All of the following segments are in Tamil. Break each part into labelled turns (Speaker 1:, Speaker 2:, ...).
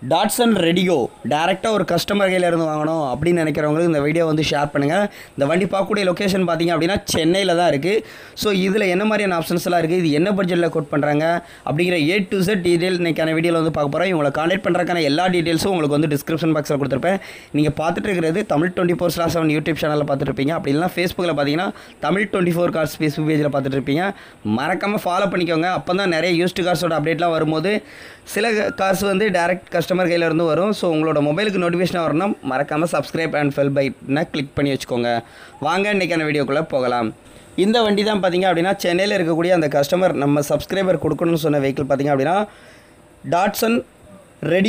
Speaker 1: datsun redi டேரெக்டாக ஒரு கஸ்டமர் கையில் இருந்து வாங்கணும் அப்படின்னு நினைக்கிறவங்களுக்கு இந்த வீடியோ வந்து ஷேர் பண்ணுங்கள். இந்த வண்டி பார்க்கக்கூடிய லொக்கேஷன் பார்த்தீங்க அப்படின்னா சென்னையில் தான் இருக்குது. ஸோ இதில் என்ன மாதிரியான ஆப்ஷன்ஸ்லாம் இருக்குது, இது என்ன பட்ஜெட்டில் கோட் பண்ணுறாங்க அப்படிங்கிற A to Z டீட்டெயில் இன்றைக்கான வீடியோவில் வந்து பார்க்க போகிறோம். இவங்களை கான்டாக்ட் பண்ணுறதுக்கான எல்லா டீட்டெயில்ஸும் உங்களுக்கு வந்து டிஸ்கிரிப்ஷன் பாக்ஸில் கொடுத்துருப்பேன். நீங்கள் பார்த்துட்டு இருக்கிறது தமிழ் 24/7 யூடியூப் சேனலில் பார்த்துட்டு இருப்பீங்க. அப்படி இல்லைனா ஃபேஸ்புக்கில் பார்த்தீங்கன்னா தமிழ் 24 கார்ஸ் ஃபேஸ்புக் பேஜில் பார்த்துட்டு இருப்பீங்க. மறக்காமல் ஃபாலோ பண்ணிக்கோங்க. அப்போ தான் நிறைய யூஸ்டு கார்ஸோட அப்டேட்லாம் வரும்போது சில கார்ஸ் வந்து டேரெக்ட் கஸ்டமர் கையில் இருந்து வரும். ஸோ உங்களோட மொபைலுக்கு நோட்டிஃபிகேஷன் வரணும், மறக்காமல் சப்ஸ்கிரைப் அண்ட் பெல் பட்டனை கிளிக் பண்ணி வச்சுக்கோங்க. வாங்க இன்றைக்கான வீடியோக்குள்ளே போகலாம். இந்த வண்டி தான் பார்த்திங்க அப்படின்னா சென்னையில் இருக்கக்கூடிய அந்த கஸ்டமர் நம்ம சப்ஸ்கிரைபர் கொடுக்கணும்னு சொன்ன வெஹிக்கிள் பார்த்திங்க அப்படின்னா datsun redi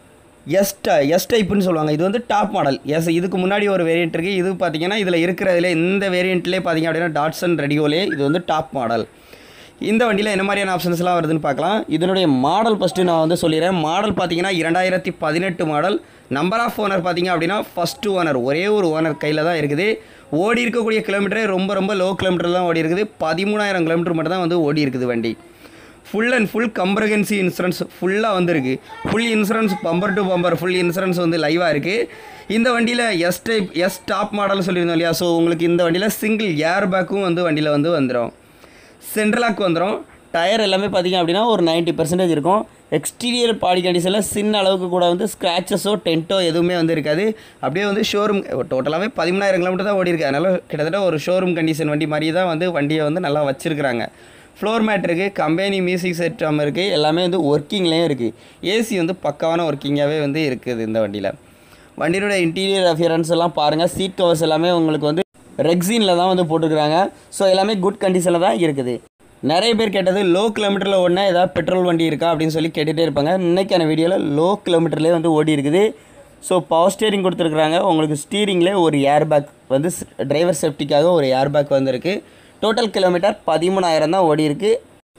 Speaker 1: எஸ் டைப்புன்னு சொல்லுவாங்க. இது வந்து டாப் மாடல். இதுக்கு முன்னாடி ஒரு வேரியண்ட் இருக்குது. இது பார்த்திங்கன்னா இதில் இருக்கிறதுல இந்த வேரியண்ட்லேயே பார்த்திங்க அப்படின்னா datsun redi இது வந்து டாப் மாடல். இந்த வண்டியில் என்ன மாதிரியான ஆப்ஷன்ஸ்லாம் வருதுன்னு பார்க்கலாம். இதனுடைய மாடல் ஃபஸ்ட்டு நான் வந்து சொல்லிடுறேன். மாடல் பார்த்தீங்கன்னா 2018 மாடல். நம்பர் ஆஃப் ஓனர் பார்த்தீங்க அப்படின்னா ஃபஸ்ட்டு ஓனர், ஒரே ஒரு ஓனர் கையில் தான் இருக்குது. ஓடி இருக்கக்கூடிய கிலோமீட்டரே ரொம்ப லோ கிலோமீட்டர் தான் ஓடி இருக்குது. 13,000 கிலோமீட்டர் மட்டும் தான் வந்து ஓடி இருக்குது வண்டி. Full and full comprehensive insurance ஃபுல்லாக வந்துருக்கு. Full insurance bumper to bumper full insurance வந்து லைவாக இருக்குது. இந்த வண்டியில் எஸ் டாப் மாடல் சொல்லியிருந்தோம் இல்லையா. ஸோ உங்களுக்கு இந்த வண்டியில் சிங்கிள் ஏர் பேக்கும் வந்து வண்டியில் வந்து வந்துடும். சென்ட்ரலாக் வந்துடும். டயர் எல்லாமே பார்த்திங்க அப்படின்னா ஒரு 90% இருக்கும். எக்ஸ்டீரியர் பாடி கண்டிஷனில் சின்ன அளவுக்கு கூட வந்து ஸ்க்ராச்சஸோ டென்ட்டோ எதுவுமே வந்து இருக்காது. அப்படியே வந்து ஷோரூம் டோட்டலாகவே 13,000 கிலோமீட்டர் தான் ஓடி இருக்குது. அதனால் கிட்டத்தட்ட ஒரு ஷோரூம் கண்டிஷன் வண்டி மாதிரி தான் வந்து வண்டியை வந்து நல்லா வச்சுருக்குறாங்க. ஃப்ளோர் மேட் இருக்குது, கம்பெனி மியூசிக் சிஸ்டம் இருக்குது, எல்லாமே வந்து ஒர்க்கிங்லேயும் இருக்குது. ஏசி வந்து பக்காவான ஒர்க்கிங்காகவே வந்து இருக்குது இந்த வண்டியில். வண்டியோட இன்டீரியர் அஃபியரன்ஸ் எல்லாம் பாருங்கள். சீட் கவர்ஸ் எல்லாமே உங்களுக்கு வந்து ரெக்ஸினில் தான் வந்து போட்டுருக்குறாங்க. ஸோ எல்லாமே குட் கண்டிஷனில் தான் இருக்குது. நிறைய பேர் கேட்டது லோ கிலோமீட்டரில் ஓடினா ஏதாவது பெட்ரோல் வண்டி இருக்கா அப்படின்னு சொல்லி கேட்டுகிட்டே இருப்பாங்க. இன்றைக்கான வீடியோவில் லோ கிலோமீட்டர்லேயே வந்து ஓடி இருக்குது. ஸோ பவர் ஸ்டீரிங் கொடுத்துருக்குறாங்க. உங்களுக்கு ஸ்டீரிங்லேயே ஒரு ஏர் பேக் வந்து டிரைவர் சேஃப்டிக்காக ஒரு ஏர் பேக் வந்துருக்கு. டோட்டல் கிலோமீட்டர் 13,000 தான் ஓடி இருக்குது.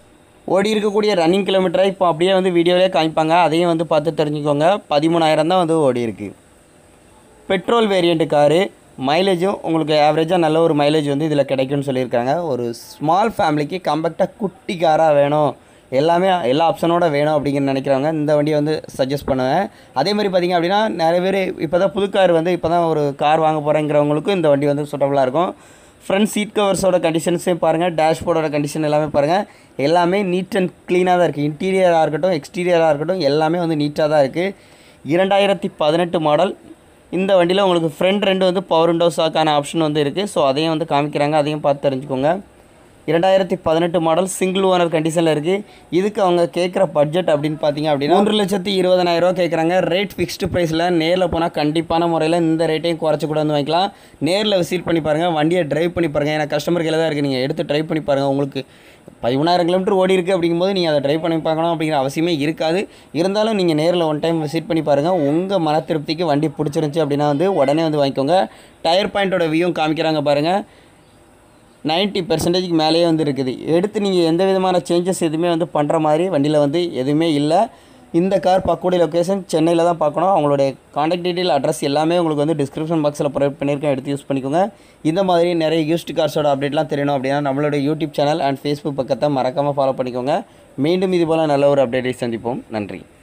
Speaker 1: ஓடி இருக்கக்கூடிய ரன்னிங் கிலோமீட்டரை இப்போ அப்படியே வந்து வீடியோவிலே காமிப்பாங்க, அதையும் வந்து பார்த்து தெரிஞ்சுக்கோங்க. 13,000 தான் வந்து ஓடி இருக்குது. Petrol variant car. மைலேஜும் உங்களுக்கு ஆவரேஜாக நல்ல ஒரு மைலேஜ் வந்து இதில் கிடைக்கும்னு சொல்லியிருக்காங்க. ஒரு ஸ்மால் ஃபேமிலிக்கு கம்பேக்டாக குட்டி காராக வேணும், எல்லா ஆப்ஷனோட வேணும் அப்படிங்கிற நினைக்கிறவங்க இந்த வண்டியை வந்து சஜஸ்ட் பண்ணுவேன். அதே மாதிரி பார்த்திங்க அப்படின்னா நிறைய பேர் இப்போ தான் புது கார் வந்து இப்போ தான் ஒரு கார் வாங்க போகிறேங்கிறவங்களுக்கும் இந்த வண்டி வந்து சூட்டபுளாக இருக்கும். ஃப்ரண்ட் சீட் கவர்ஸோட கண்டிஷன்ஸே பாருங்கள், டேஷ்போர்டோட கண்டிஷன் எல்லாமே பாருங்கள். எல்லாமே நீட் அண்ட் க்ளீனாக தான் இருக்குது. இன்டீரியராக இருக்கட்டும் எக்ஸ்டீரியராக இருக்கட்டும் எல்லாமே வந்து நீட்டாக தான் இருக்குது. 2018 மாடல். இந்த வண்டியில் உங்களுக்கு ஃப்ரண்ட் ரெண்டு வந்து பவர் விண்டோஸாக்கான ஆப்ஷன் வந்து இருக்குது. ஸோ அதையும் வந்து காமிக்கிறாங்க, அதையும் பார்த்து தெரிஞ்சுக்கோங்க. 2018 மாடல் சிங்கிள் ஓனர் கண்டிஷனில் இருக்குது. இதுக்கு அவங்க கேட்குற பட்ஜெட் அப்படின்னு பார்த்தீங்க அப்படின்னா 3,20,000 கேட்குறாங்க. ரேட் ஃபிக்ஸ்டு ப்ரைஸில். நேரில் போனால் கண்டிப்பான முறையில் இந்த ரேட்டையும் குறைச்சி கூட வந்து வாங்கிக்கலாம். நேரில் விசிட் பண்ணி பாருங்கள், வண்டியை ட்ரைவ் பண்ணி பாருங்கள். ஏன்னா கஸ்டமர் கையில் தான் இருக்குது. நீங்கள் எடுத்து ட்ரைவ் பண்ணி பாருங்கள். உங்களுக்கு 13,000 கிலோமீட்டர் ஓடி இருக்குது அப்படிங்கும்போது நீங்கள் அதை ட்ரைவ் பண்ணி பார்க்கணும் அப்படிங்கிற அவசியமே இருக்காது. இருந்தாலும் நீங்கள் நேரில் ஒன் டைம் விசிட் பண்ணி பாருங்கள். உங்கள் மன திருப்திக்கு வண்டி பிடிச்சிருந்துச்சி அப்படின்னா வந்து உடனே வந்து வாங்கிக்கோங்க. டயர் பாயிண்ட்டோட வியூவும் காமிக்கிறாங்க பாருங்கள். 90% மேலேயே வந்து இருக்குது. எடுத்து நீங்கள் எந்த விதமான சேஞ்சஸ் எதுவுமே வந்து பண்ணுற மாதிரி வண்டியில் வந்து எதுவுமே இல்லை. இந்த கார் பார்க்கக்கூடிய லொக்கேஷன் சென்னையில் தான் பார்க்கணும். அவங்களுடைய காண்டாக்ட் டீட்டெயில் அட்ரஸ் எல்லாமே உங்களுக்கு வந்து டிஸ்கிரிப்ஷன் பாக்ஸில் ப்ரொவைட் பண்ணியிருக்கேன், எடுத்து யூஸ் பண்ணிக்கோங்க. இந்த மாதிரி நிறைய யூஸ்டு கார்ஸோட அப்டேட்லாம் தெரியணும் அப்படின்னா நம்மளோட யூடியூப் சேனல் அண்ட் ஃபேஸ்புக் பக்கத்தை மறக்காமல் ஃபாலோ பண்ணிக்கோங்க. மீண்டும் இதுபோல் நல்ல ஒரு அப்டேட்டை சந்திப்போம். நன்றி.